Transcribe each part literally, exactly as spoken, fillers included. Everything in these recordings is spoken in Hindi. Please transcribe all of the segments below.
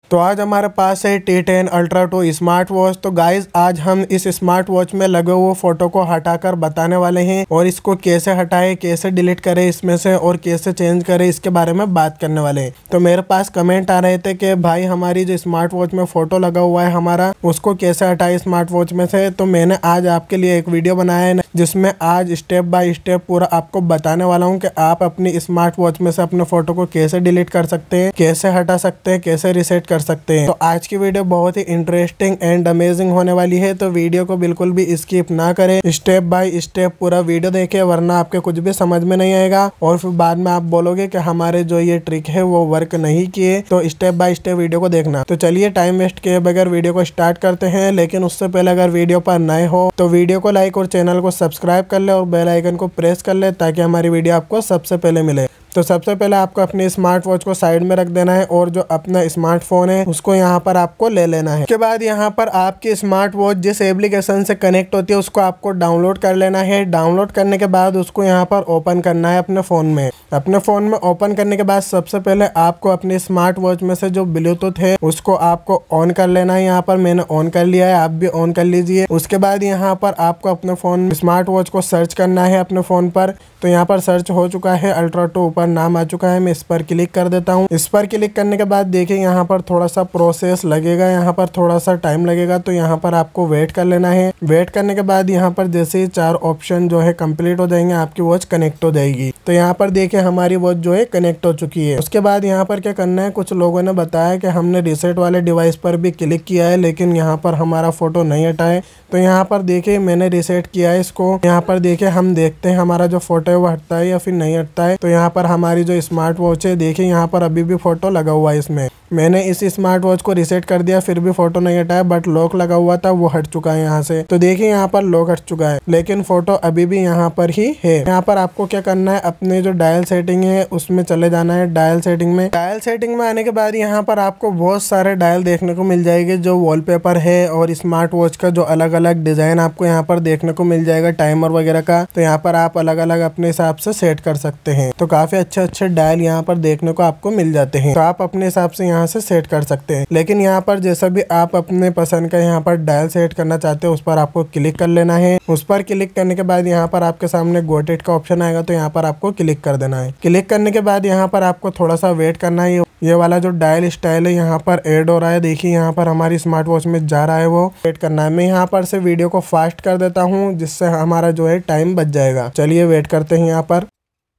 तो आज हमारे पास है T ten ultra two smart watch. तो गाइज आज हम इस स्मार्ट वॉच में लगे हुए फोटो को हटाकर बताने वाले हैं और इसको कैसे हटाए, कैसे डिलीट करें इसमें से और कैसे चेंज करें, इसके बारे में बात करने वाले हैं। तो मेरे पास कमेंट आ रहे थे कि भाई हमारी जो स्मार्ट वॉच में फोटो लगा हुआ है हमारा, उसको कैसे हटाए स्मार्ट वॉच में से। तो मैंने आज आपके लिए एक वीडियो बनाया है जिसमें आज स्टेप बाय स्टेप पूरा आपको बताने वाला हूँ कि आप अपनी स्मार्ट वॉच में से अपने फोटो को कैसे डिलीट कर सकते हैं, कैसे हटा सकते हैं, कैसे रिसेट कर सकते हैं। तो आज की वीडियो बहुत ही इंटरेस्टिंग एंड अमेजिंग होने वाली है, तो वीडियो को बिल्कुल भी स्किप ना करें, स्टेप बाय स्टेप पूरा वीडियो देखें, वरना आपके कुछ भी समझ में नहीं आएगा और फिर बाद में आप बोलोगे कि हमारे जो ये ट्रिक है वो वर्क नहीं किए। तो स्टेप बाय स्टेप वीडियो को देखना। तो चलिए टाइम वेस्ट किए बगैर वीडियो को स्टार्ट करते हैं। लेकिन उससे पहले अगर वीडियो पर नए हो तो वीडियो को लाइक और चैनल को सब्सक्राइब कर ले और बेल आइकन को प्रेस कर ले ताकि हमारी वीडियो आपको सबसे पहले मिले। तो सबसे पहले आपको अपने स्मार्ट वॉच को साइड में रख देना है और जो अपना स्मार्टफोन है उसको यहाँ पर आपको ले लेना है। उसके बाद यहाँ पर आपकी स्मार्ट वॉच जिस एप्लीकेशन से कनेक्ट होती है उसको आपको डाउनलोड कर लेना है। डाउनलोड करने के बाद उसको यहाँ पर ओपन करना है अपने फ़ोन में। अपने फ़ोन में ओपन करने के बाद सबसे पहले आपको अपने स्मार्ट वॉच में से जो ब्लूटूथ है उसको आपको ऑन कर लेना है। यहाँ पर मैंने ऑन कर लिया है, आप भी ऑन कर लीजिए। उसके बाद यहाँ पर आपको अपने फ़ोन स्मार्ट वॉच को सर्च करना है अपने फ़ोन पर। तो यहाँ पर सर्च हो चुका है, अल्ट्रा टू ऊपर नाम आ चुका है। मैं इस पर क्लिक कर देता हूँ। इस पर क्लिक करने के बाद देखिए यहाँ पर थोड़ा सा प्रोसेस लगेगा, यहाँ पर थोड़ा सा टाइम लगेगा। तो यहाँ पर आपको वेट कर लेना है। वेट करने के बाद यहाँ पर जैसे ही चार ऑप्शन जो है कंप्लीट हो जाएंगे आपकी वॉच कनेक्ट हो जाएगी। तो यहाँ पर देखिए हमारी वॉच जो है कनेक्ट हो चुकी है। उसके बाद यहाँ पर क्या करना है, कुछ लोगों ने बताया कि हमने रिसेट वाले डिवाइस पर भी क्लिक किया है लेकिन यहाँ पर हमारा फोटो नहीं हटा है। तो यहाँ पर देखिए मैंने रिसेट किया है इसको। यहाँ पर देखिए हम देखते हैं हमारा जो फोटो है वो हटता है या फिर नहीं हटता है। तो यहाँ पर हमारी जो स्मार्ट वॉच है देखिए यहाँ पर अभी भी फोटो लगा हुआ है इसमें। मैंने इस स्मार्ट वॉच को रिसेट कर दिया फिर भी फोटो नहीं हटाया, बट लॉक लगा हुआ था वो हट चुका है यहाँ से। तो देखिए यहाँ पर लॉक हट चुका है लेकिन फोटो अभी भी यहाँ पर ही है। यहाँ पर आपको क्या करना है, अपने जो डायल सेटिंग है उसमें चले जाना है। डायल सेटिंग में डायल सेटिंग में आने के बाद यहाँ पर आपको बहुत सारे डायल देखने को मिल जाएंगे, जो वॉलपेपर है और स्मार्ट वॉच का जो अलग अलग डिजाइन आपको यहाँ पर देखने को मिल जाएगा टाइमर वगैरह का। तो यहाँ पर आप अलग अलग अपने हिसाब से सेट कर सकते हैं। तो काफी अच्छे अच्छे डायल यहाँ पर देखने को आपको मिल जाते हैं। तो आप अपने हिसाब से यहाँ से सेट कर सकते हैं। लेकिन यहाँ पर जैसा भी आप अपने पसंद का यहाँ पर डायल सेट करना चाहते हैं उस पर आपको क्लिक कर लेना है। उस पर क्लिक करने के बाद यहाँ पर आपके सामने गॉट इट का ऑप्शन आएगा, तो यहाँ पर आपको क्लिक कर देना है। क्लिक करने के बाद यहाँ पर आपको थोड़ा सा वेट करना है। ये वाला जो डायल स्टाइल है यहाँ पर ऐड हो रहा है, देखिए यहाँ पर हमारी स्मार्ट वॉच में जा रहा है, वो वेट करना है। मैं यहाँ पर से वीडियो को फास्ट कर देता हूँ जिससे हमारा जो है टाइम बच जाएगा। चलिए वेट करते हैं यहाँ पर।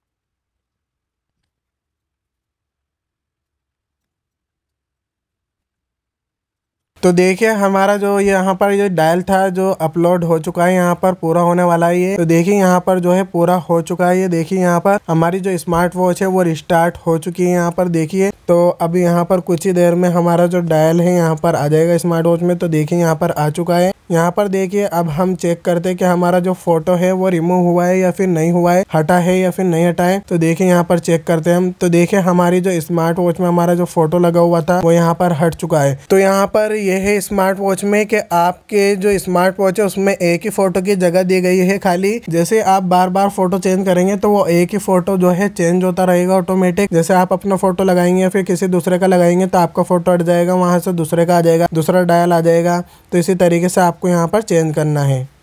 तो देखिए हमारा जो यहाँ पर जो डायल था जो अपलोड हो चुका है, यहाँ पर पूरा होने वाला है ये। तो देखिए यहाँ पर जो है पूरा हो चुका है ये। देखिए यहाँ पर हमारी जो स्मार्ट वॉच है वो रिस्टार्ट हो चुकी है यहाँ पर देखिए। तो अभी यहाँ पर कुछ ही देर में हमारा जो डायल है यहाँ पर आ जाएगा स्मार्ट वॉच में। तो देखिए यहाँ पर आ चुका है। यहाँ पर देखिए अब हम चेक करते हैं कि हमारा जो फोटो है वो रिमूव हुआ है या फिर नहीं हुआ है, हटा है या फिर नहीं हटा है। तो देखिए यहाँ पर चेक करते हैं हम। तो देखिए हमारी जो स्मार्ट वॉच में हमारा जो फोटो लगा हुआ था वो यहाँ पर हट चुका है। तो यहाँ पर ये है स्मार्ट वॉच में कि आपके जो स्मार्ट वॉच है उसमें एक ही फोटो की जगह दी गई है खाली। जैसे आप बार बार फोटो चेंज करेंगे तो वो एक ही फोटो जो है चेंज होता रहेगा ऑटोमेटिक। जैसे आप अपना फोटो लगाएंगे या फिर किसी दूसरे का लगाएंगे तो आपका फोटो हट जाएगा, वहां से दूसरे का आ जाएगा, दूसरा डायल आ जाएगा। तो इसी तरीके से आपको यहाँ पर चेंज करना है।